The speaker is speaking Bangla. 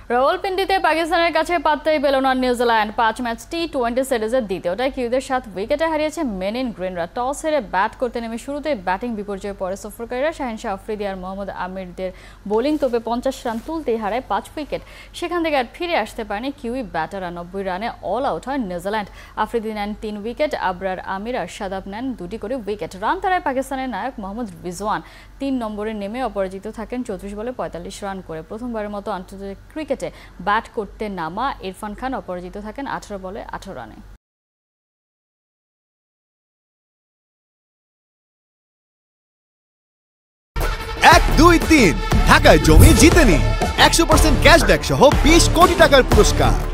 রাওয়ালপিন্ডিতে পাকিস্তানের কাছে পাত্তাই পেল না নিউজিল্যান্ড। 5 ম্যাচ টি20 সিরিজের দ্বিতীয়টায় কিউদের 7 উইকেটে হারিয়েছে মেন ইন গ্রিনরা। টস হেরে ব্যাট করতে নেমে শুরুতেই ব্যাটিং বিপর্যয়ে পড়ে সফরকারীরা। শাহিনশাহ আফ্রিদি আর মোহাম্মদ আমিরদের বোলিং তোপে 50 রান তুলতেই হারায় 5 উইকেট। সেখান থেকে আর ফিরে আসতে পারেনি কিউই ব্যাটাররা। 90 রানে অল আউট হয় নিউজিল্যান্ড। আফ্রিদি নেন 3 উইকেট, আবরার আমির আর শাদাব নেন 2টি করে উইকেট। রান তাড়ায় পাকিস্তানের নায়ক মোহাম্মদ রিজওয়ান 3 নম্বরে নেমে অপরাজিত থাকেন 34 বলে 45 রান করে। প্রথমবারের মতো আন্তর্জাতিক ক্রিকেটে ব্যাট করতে নামা ইরফান খান অপরাজিত থাকেন 18 বলে 18 রানে। এক দুই তিন ঢাকায় জমি জিতে নিন 100% ক্যাশব্যাক সহ 20 কোটি টাকার পুরস্কার।